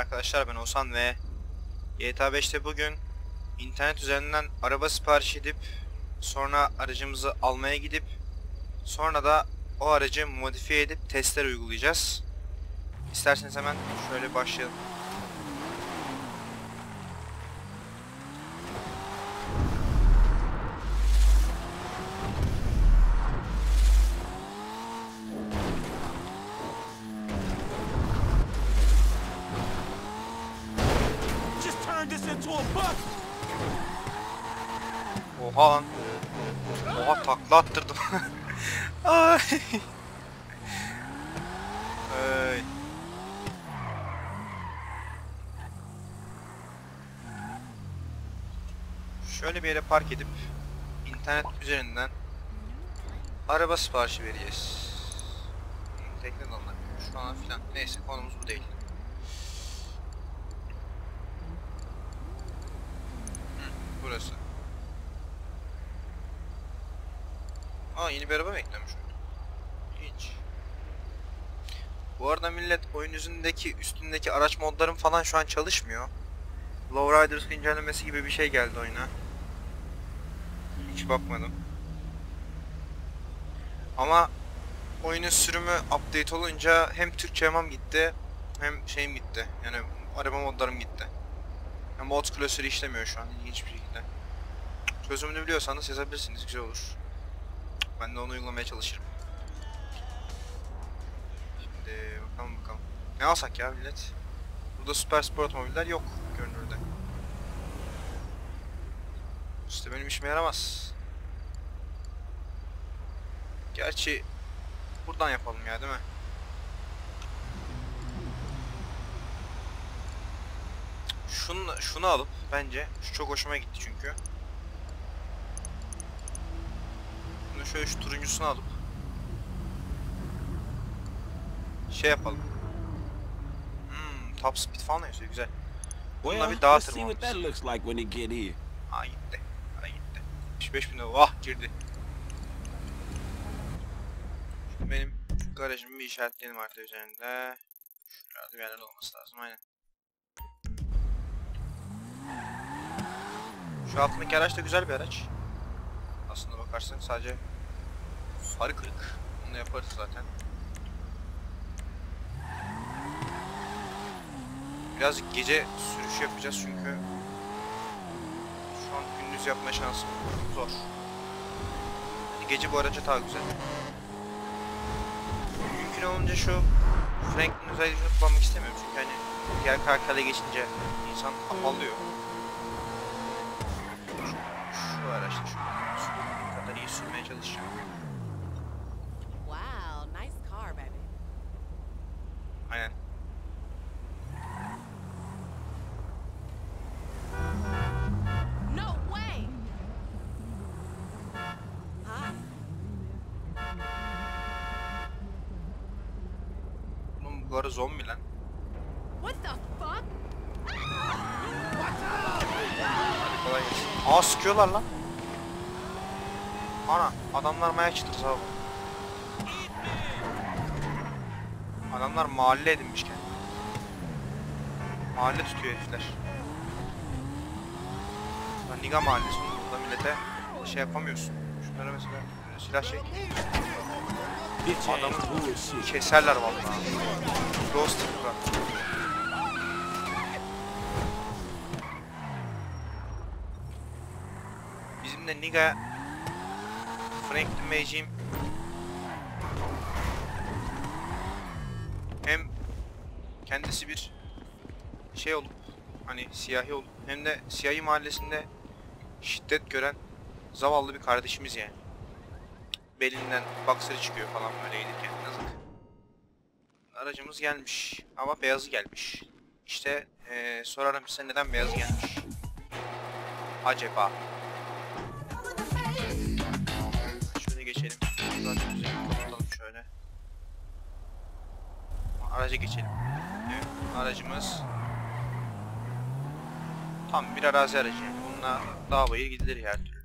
Arkadaşlar, ben Oğuzhan ve GTA 5'te bugün internet üzerinden araba sipariş edip sonra aracımızı almaya gidip sonra da o aracı modifiye edip testler uygulayacağız. İsterseniz hemen şöyle başlayalım. Oha lan. Oha, takla attırdım. Ay. Ay. Şöyle bir yere park edip internet üzerinden araba siparişi vereceğiz. Tekne dalına şu an filan. Neyse, konumuz bu değil. Burası. Aa, yeni bir araba mı eklenmiş orada? Hiç. Bu arada millet, oyun üstündeki araç modlarım falan şu an çalışmıyor. Lowriders güncellemesi gibi bir şey geldi oyuna. Hiç bakmadım. Ama oyunun sürümü update olunca hem Türkçe yamam gitti hem şeyim gitti. Yani araba modlarım gitti. Yani mod klasörü işlemiyor şu an ilginç bir şekilde. Çözümünü biliyorsanız yazabilirsiniz, güzel olur. Ben de onu uygulamaya çalışırım. Şimdi bakalım. Ne alsak ya millet? Burada süper spor otomobiller yok görünürde. İşte benim işime yaramaz. Gerçi buradan yapalım ya, değil mi? Şunu alıp bence, şu çok hoşuma gitti çünkü. Bunu şöyle, şu turuncusunu alıp şey yapalım. Top speed falan yazıyor, güzel. Bununla bir dağa tırmanırız. Aa, gitti. 75.000 lira. Vah, girdi. Şimdi benim garajımı bir işaretleyelim harita üzerinde. Şurada bir yerlerde olması lazım, aynen. Şu altındaki araç da güzel bir araç. Aslında bakarsan sadece farı kırık. Onu da yaparız zaten. Biraz gece sürüş yapacağız çünkü şu an gündüz yapma şansım zor. Yani gece bu araca daha güzel. Mümkün olunca şu Franklin özelliğini kullanmak istemiyorum çünkü hani diğer karakterle geçince insan afallıyor. Şu araçta şu kadar iyi sürmeye çalışacağım. Wow, nice car, baby. Aynen. No way. Hi. Bunun bu arada zombi lan. What the fuck? Hadi kolay gelsin. Aa, sıkıyorlar lan. Ana, adamlar maya çıtırız abi. Adamlar mahalle edinmiş kendini. Mahalle tutuyor herifler. Lan Niga mahallesi, burada millete şey yapamıyorsun. Şunlara mesela silah çek. Adamı keserler vallahi. Ghost Rider'lar. Bizim de Niga Franklin Mage'im hem kendisi bir şey olup, hani siyahi olup, hem de siyahi mahallesinde şiddet gören zavallı bir kardeşimiz yani. Belinden baksırı çıkıyor falan böyle gelirken, yazık. Aracımız gelmiş ama beyazı gelmiş. İşte sorarım size, neden beyazı gelmiş acaba? Şöyle geçelim. Zaten güzel kapatalım şöyle. Araca geçelim. Evet, aracımız tam bir arazi aracı yani. Bununla dağ bayır gidilir her türlü.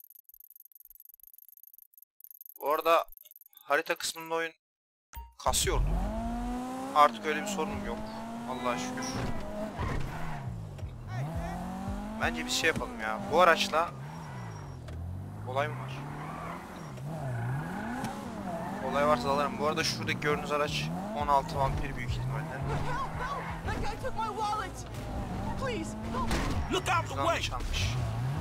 Bu arada harita kısmında oyun kasıyordu. Artık öyle bir sorunum yok. Allah'a şükür. Bence bir şey yapalım ya. Bu araçla olay mı var? Olay varsa alırım. Bu arada şuradaki gördüğünüz araç 16 vampir büyük ihtimalle. Help! That guy took my wallet! Please, help! Look out the Şuradan way! da çalmış.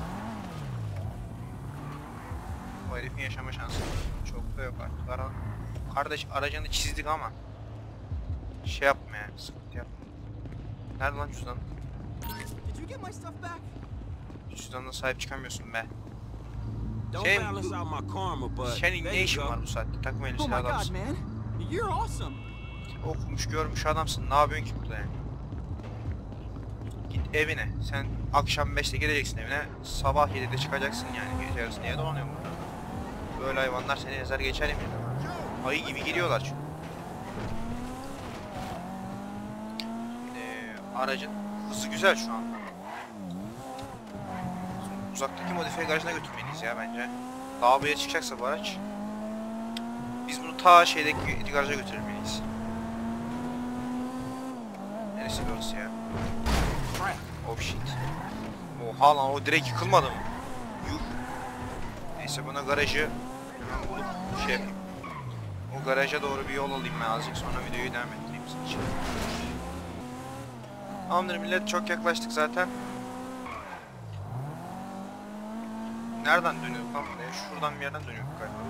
Bu herifin yaşama şansı çok da yok artık. Kardeş aracını çizdik ama şey yapma yani, sıkıntı yapma. Nerede lan cüzdan? Did you get my stuff back? Cüzdanına sahip çıkamıyorsun be. Don't Şey, balance out my karma, but senin there ne you işin go. var bu saatte? Takım Oh elbiseli my god, adamsın. man. You're awesome. Okumuş görmüş adamsın. Ne yapıyorsun ki burada yani? Git evine. Sen akşam 5'te geleceksin evine. Sabah 7'de çıkacaksın yani. Gece yarısı niye dolanıyorsun burada? Böyle hayvanlar seni ezer geçer eminim. Ayı gibi giriyorlar çünkü. Aracın hızı güzel şu anda. Uzaktaki modifiye garajına götürmeliyiz ya bence. Daha bir yere çıkacaksa bu araç, biz bunu ta şeydeki garaja götürmeliyiz. Neresi burası ya? Oh shit. Oha lan, o direkt yıkılmadı mı? Yuh. Neyse, buna garajı bulup şey yapayım. O garaja doğru bir yol alayım ben azıcık, sonra videoyu devam ettireyim sizin için. Tamamdır millet, çok yaklaştık zaten. Nereden dönüyorduk lan buraya? Şuradan bir yerden dönüyorduk galiba.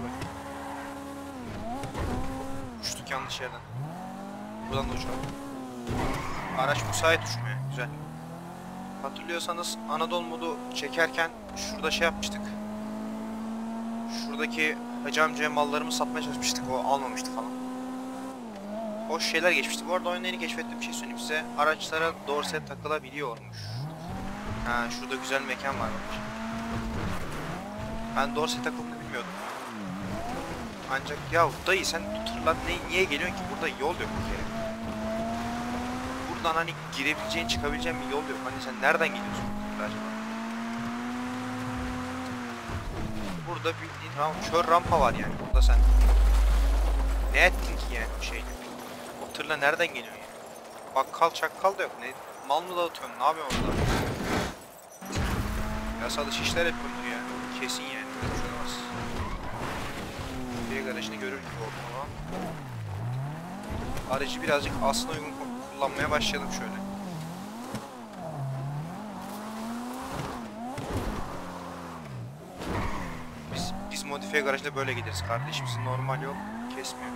Uçtuk yanlış yerden. Buradan da uçalım. Araç müsait uçmaya. Güzel. Hatırlıyorsanız Anadolu modu çekerken şurada şey yapmıştık. Şuradaki hacı amcaya mallarımı satmaya çalışmıştık. O almamıştı falan. Hoş şeyler geçmişti. Bu arada oyunda yeni keşfettiğim bir şey söyleyeyim size. Araçlara dorse takılabiliyormuş. Ha, şurada güzel mekan var bak. Ben dorse takıldığını bilmiyordum. Ancak ya dayı sen tırla niye geliyorsun ki? Burada yol yok bir kere. Buradan hani girebileceğin, çıkabileceğin bir yol yok. Hani sen nereden geliyorsun burada acaba? Burada bildiğin kör rampa var yani. Burada sen ne ettin ki yani bu şeyle? O tırla nereden geliyorsun yani? Bakkal çakkal da yok. Ne, mal mı dağıtıyorsun? Ne yapıyorsun orada? Yasal iş işler yapıyordur ya. Kesin yani. Böyle bir şey olmaz. Bir garajını görür gibi oldum ama. Aracı birazcık aslına uygun kullanmaya başlayalım şöyle. Biz modifiye garajda böyle gideriz kardeşim. Bizim normal yol kesmiyor.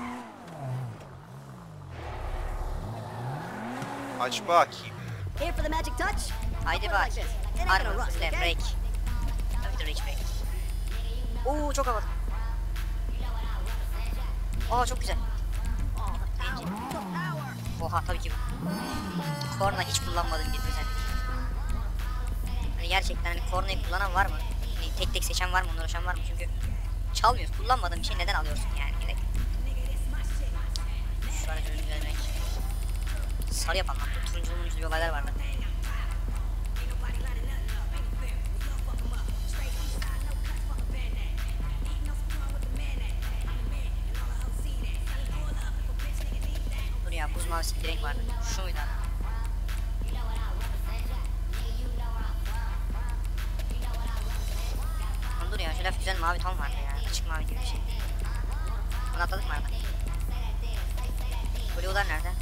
Aç bakayım. Here for the magic touch? Haydi bak. It ain't gonna Armor, rust, left, okay? break. Tabii de reach break. Oo çok havalı. Aa çok güzel. Oha tabii ki. Korna hiç kullanmadığım bir özellik. Hani gerçekten hani kornayı kullanan var mı? Hani tek tek seçen var mı? Ondan uğraşan var mı? Çünkü çalmıyorsun. Kullanmadığın bir şey neden alıyorsun yani direkt. Şu aracı düzenlemek. Sarı yapan lan. Turunculu bir olaylar vardı. Dur ya, buz mavisi bir renk vardı. Şu muydu? Dur ya, şöyle güzel mavi ton vardı ya. Açık mavi gibi bir şey. Bunu atladık mı arada? Blue'lar nerede?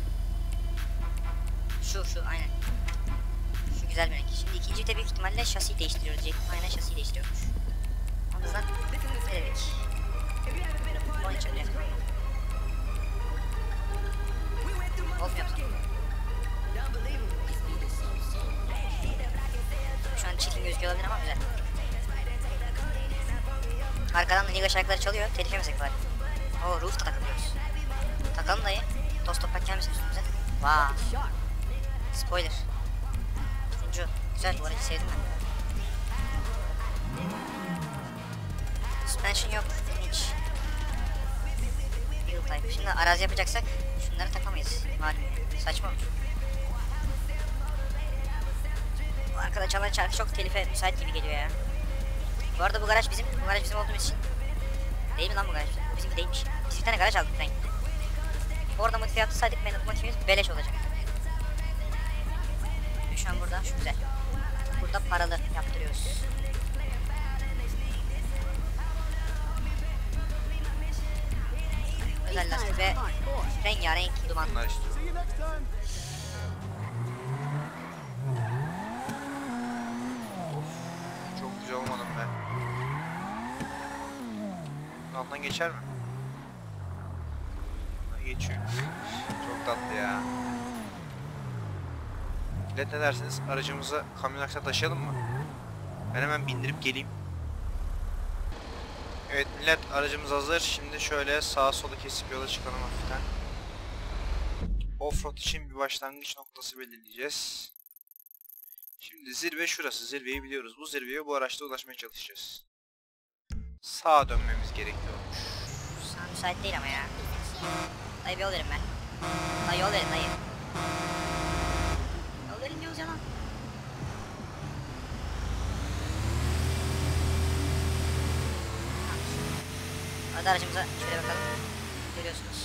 Şu aynen. Şu güzel bir renk. Şimdi ikinci vite büyük ihtimalle şasiyi değiştiriyoruz diyecektim. Aynen şasiyi değiştiriyormuş. O yüzden ne dedik? Onu içebiliriz. Olmuyor musun? Şu an çirkin gözüküyor olabilir ama güzel. Arkadan da Niga şarkıları çalıyor. Telif yemesek bari. Oo, Roof'ta takılıyoruz. Takalım dayı. Toz toprak gelmesin üstümüze. Vaa. Spoiler. Turuncu. Güzel, bu aracı sevdim ben. Suspension yok. Hiç. Wheel type. Şimdi arazi yapacaksak şunları takamayız. Malum. Saçma olur. Bu arkada çalan şarkı çok telife müsait gibi geliyor ya. Bu arada bu garaj bizim. Bu garaj bizim olduğumuz için. Değil mi lan bu garaj? Bu bizim değilmiş. Biz bir tane garaj aldık ben. Orada modifiye yapsaydık modifiyemiz beleş olacak. Şu an burada. Şu güzel. Burada da paralı yaptırıyoruz. Özel lastik ve rengarenk duman. Bunlar istiyorum. See you next time. Çok güzel olmadım ben. Alttan geçer mi? Ha, geçiyor. Çok tatlı ya. Millet ne dersiniz? Aracımızı kamyon aksına taşıyalım mı? Ben hemen bindirip geleyim. Evet millet, aracımız hazır. Şimdi şöyle sağa sola kesip yola çıkalım hafiften. Offroad için bir başlangıç noktası belirleyeceğiz. Şimdi zirve şurası. Zirveyi biliyoruz. Bu zirveye bu araçla ulaşmaya çalışacağız. Sağa dönmemiz gerekiyormuş. Sana müsait değil ama ya. Dayı bir yol verin ben. Dayı yol verin dayı. Yol verin diyoruz ya lan. Hadi aracımıza şöyle bakalım. Görüyorsunuz.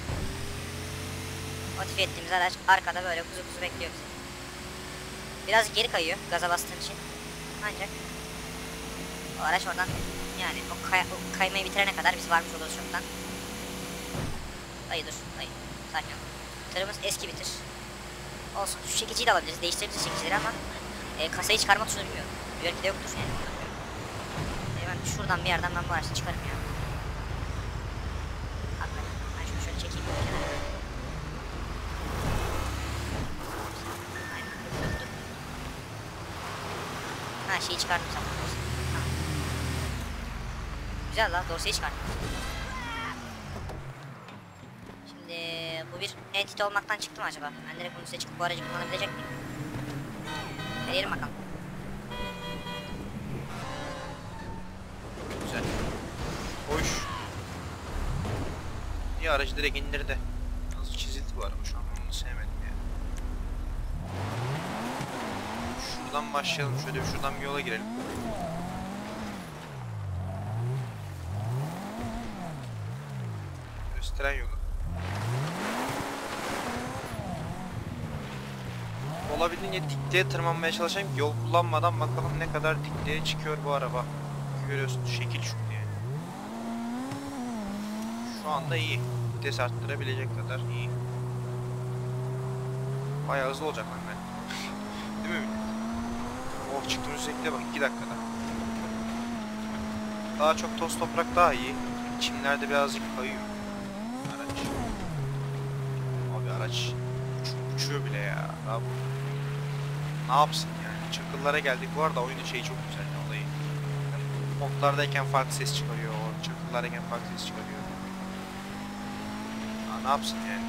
Modifiye ettiğimiz araç arkada böyle kuzu kuzu bekliyor bizi. Biraz geri kayıyor gaza bastığın için. Ancak o araç oradan yani o kaymayı bitirene kadar biz varmış oluruz çoktan. Dayı dur dayı. Sakin ol. Tırımız eski bir tır. Olsun, şu çekiciyi de alabiliriz. Değiştirebiliriz çekicileri ama kasayı çıkarma tuşunu bilmiyorum. Belki de yoktur yani. Hemen şuradan bir yerden ben bu araçla çıkarım ya. Hakikaten. Ben şunu şöyle çekeyim bir kenara. Aynen. Dur. Ha, şeyi çıkardım zaten. Tamam. Güzel lan, dorseyi çıkardım. Şimdi bu bir entity olmaktan çıktı mı acaba? Ben direkt bunun üstüne çıkıp bu aracı kullanabilecek miyim? Deneyelim bakalım. Güzel. Hoş. İyi, aracı direkt indirdi. Azıcık çizildi bu araba, şu an onu sevmedim ya. Şuradan başlayalım, şöyle şuradan bir yola girelim. Gösteren yolu. Olabildiğince dikliğe tırmanmaya çalışayım ki yol kullanmadan bakalım ne kadar dikliğe çıkıyor bu araba. Görüyorsunuz, şekil şu diye. Şu anda iyi. Vites arttırabilecek kadar iyi. Bayağı hızlı olacak lan ben. Değil mi millet? Oh, çıktığımız yüksekliğe bak, 2 dakikada. Daha çok toz toprak daha iyi. Çimlerde birazcık kayıyor araç. Abi araç uçuyor bile ya. Daha ne yapsın yani? Çakıllara geldik. Bu arada oyunun şeyi çok güzel olayı. Modlardayken farklı ses çıkarıyor. Çakıllardayken farklı ses çıkarıyor. Aa, ne yapsın yani?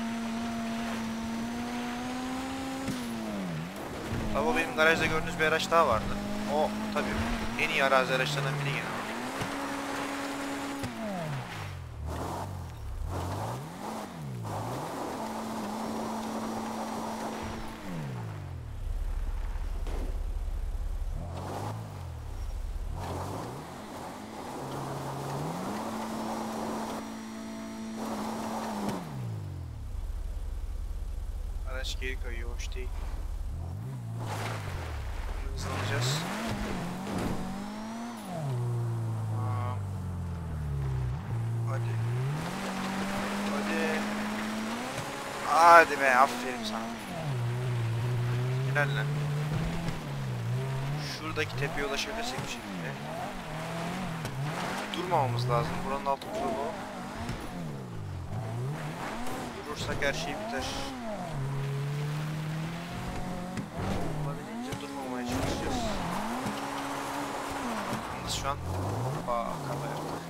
Tabii benim garajda gördüğünüz bir araç daha vardı. O tabii en iyi arazi araçlarından biri gene. Araç geri kayıyor, hoş değil. Hızlanacağız. Hadi. Hadi. Hadi be, aferin sana. Helal lan. Şuradaki tepeye ulaşabilirsek bir şekilde. Durmamamız lazım. Buranın altı turbo. Durursak her şey biter. Olabildiğince durmamaya çalışacağız. Yalnız şu an hoppa kafa yaptık.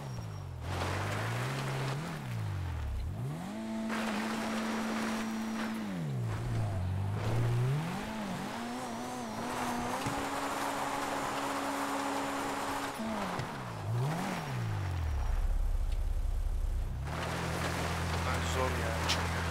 Zor ya, çıkmıyor.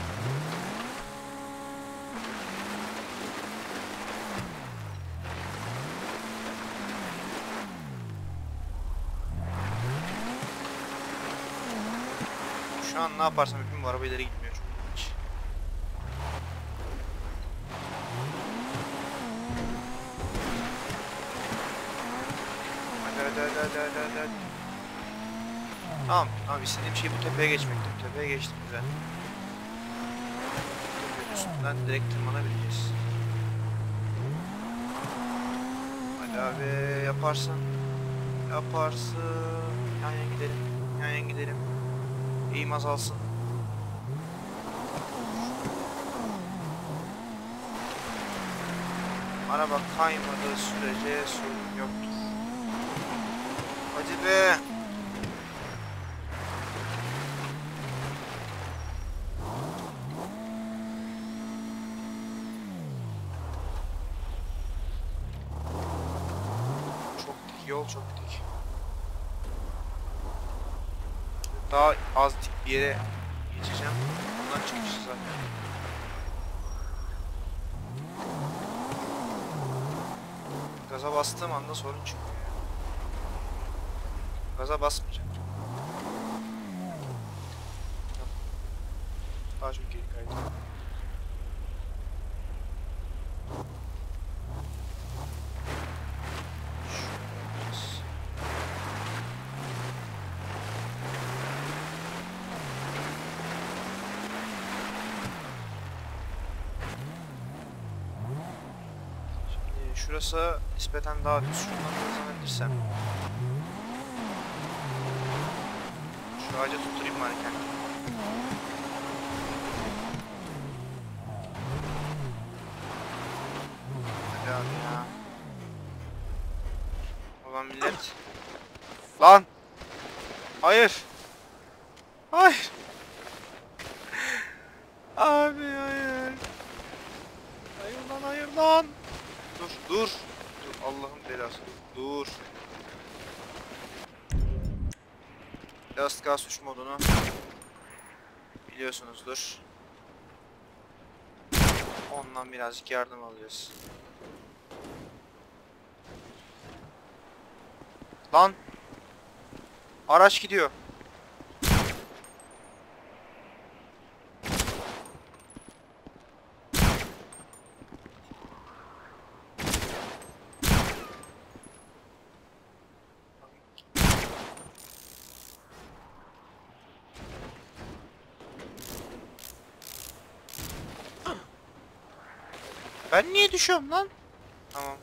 Şu an ne yaparsam yapayım bu araba ileri gitmiyor çok hiç. hadi. Tamam istediğim şey bu tepeye geçmekti. Bu tepeye geçtim güzel. Tepenin üstünden direkt tırmanabileceğiz. Hadi abi yaparsın. Yan yan gidelim. Eğim azalsın. Araba kaymadığı sürece sorun yoktur. Hadi be. Çok dik yol, çok dik. Daha az dik bir yere geçeceğim. Ondan çıkmışız zaten. Gaza bastığım anda sorun çıkıyor. Gaza basmayacağım. Daha çok geri kaydım. Şurası nispeten daha düz. Şuradan hızlanabilirsem. Şu ağaca tutturayım bari kendimi. Hadi abi ya. Ulan millet. Lan! Hayır! Hayır! Abi hayır! Hayır lan! Dur Allah'ın belası dur. Last gas uç modunu biliyorsunuzdur. Ondan birazcık yardım alıyoruz. Lan! Araç gidiyor. Ben niye düşüyorum lan? Tamam.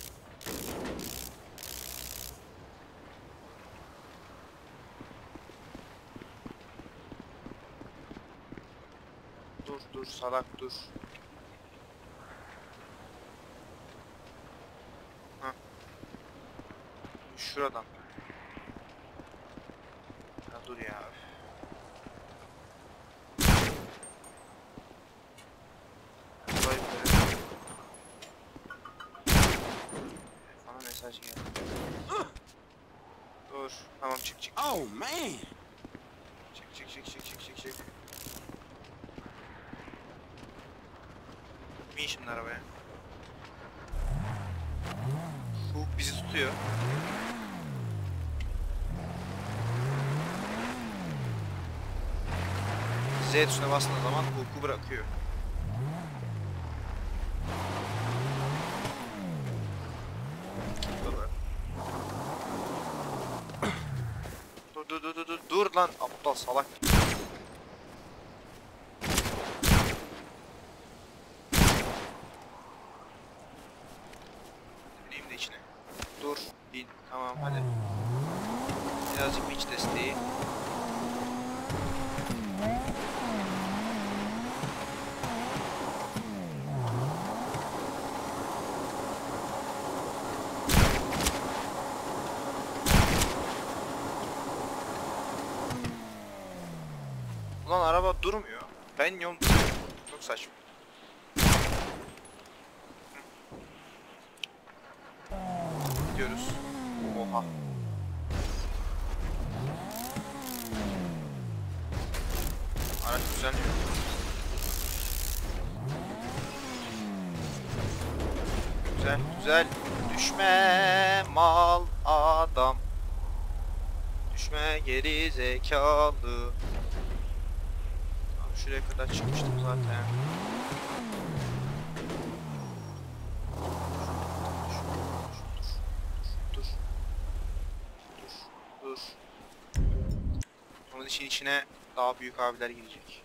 Dur salak dur. Hah. Şuradan. Ya dur ya. Vay be. Bana mesaj geldi. Dur. Tamam çık. Oh man. Çık. Bin şimdi arabaya. Hook bizi tutuyor. Z tuşuna bastığın zaman Hook'u bırakıyor. Dur lan aptal salak. Bineyim de içine. Dur. Bin. Tamam hadi. Birazcık iç desteği. Ulan araba durmuyor. Ben yol çok saçma. Gidiyoruz. Oha. Araç düzenliyor. Güzel. Düşme mal adam. Düşme geri zekalı. Şuraya kadar çıkmıştım zaten. Ama işin içine daha büyük abiler girecek.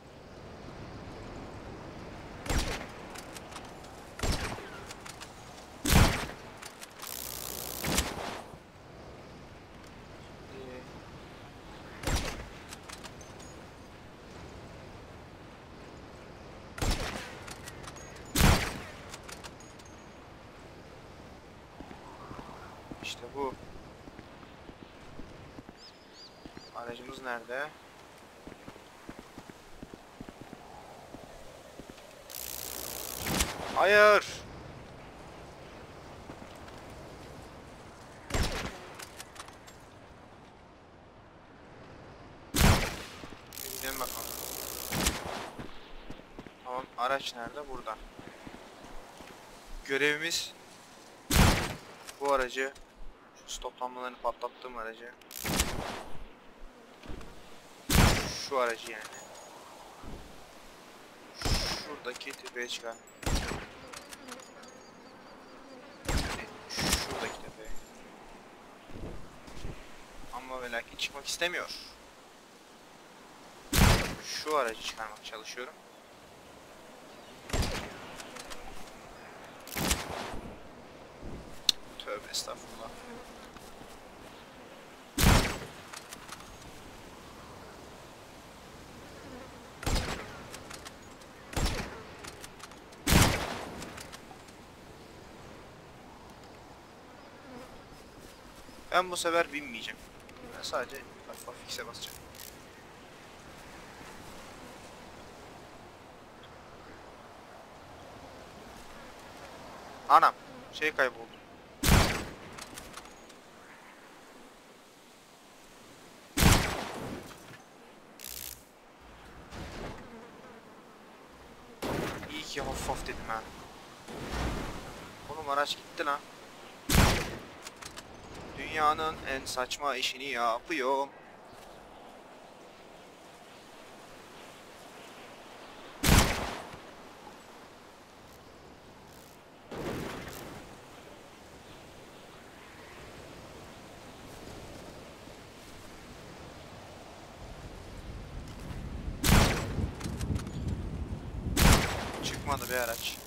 İşte bu. Aracımız nerede? Hayır. Gidelim bakalım. Tamam, araç nerede? Burada. Görevimiz bu aracı, şu stop lambalarını patlattığım aracı, şu aracı yani şuradaki tepeye çıkar. Şuradaki tepeye. Ama ve lakin çıkmak istemiyor. Şu aracı çıkarmak çalışıyorum. Tövbe estağfurullah. Ben bu sefer binmeyeceğim. Ben sadece bak fix'e basacağım. Anam, şey kayboldu. İyi ki hafif hafif dedim ha. Oğlum araç gitti lan. Dünyanın en saçma işini yapıyorum. Çıkmadı bir araç.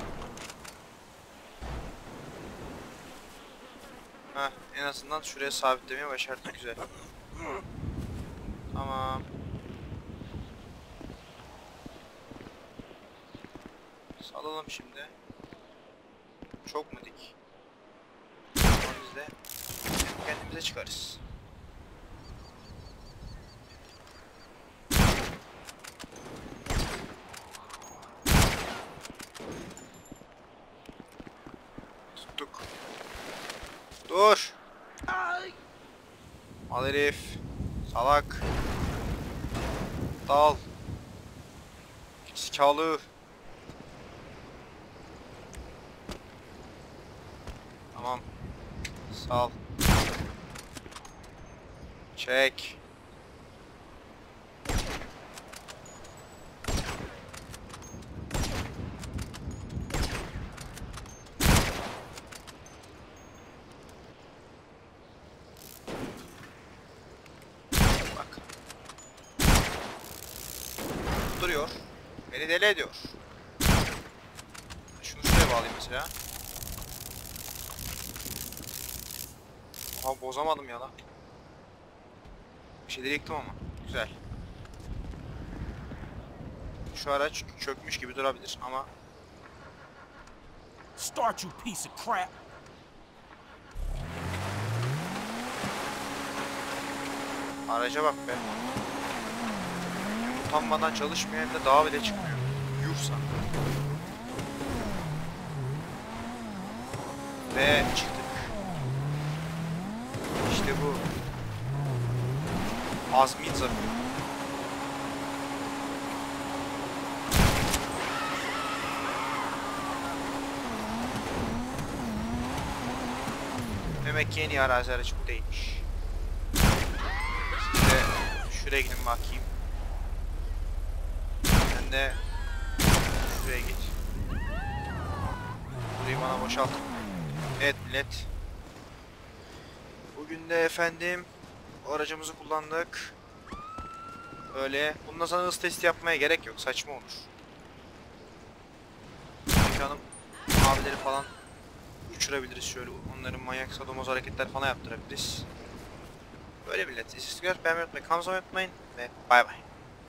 Heh, en azından şuraya sabitlemeye başardık, güzel. Tamam. Salalım şimdi. Çok mu dik? Ama biz de kendimize çıkarız. Tuttuk. Dur. Al herif. Salak. Dal. Zekalı. Tamam. Sal. Çek. Bak. Duruyor. Beni deli ediyor. Şunu şuraya bağlayayım mesela. Aha, bozamadım ya lan. Bir şeyleri yıktım ama. Güzel. Şu araç çökmüş gibi durabilir ama Start, you piece of crap. araca bak be. Utanmadan çalışmıyor, hem de dağa bile çıkmıyor. Yuh sana. Ve çıktık. İşte bu. Azmin zaferi. Demek ki en iyi arazi aracı bu değilmiş. Siz de şuraya gidin bakayım. Sen de şuraya git. Burayı bana boşalt. Evet millet. Bugün de efendim aracımızı kullandık. Öyle. Bundan sonra hız testi yapmaya gerek yok. Saçma olur. Canım abileri falan uçurabiliriz şöyle. Onların manyak sadomoz hareketler falan yaptırabiliriz. Böyle millet. İstiyorsanız beğenmeyi unutmayın. Kanalımıza abone olmayı unutmayın. Ve bay bay.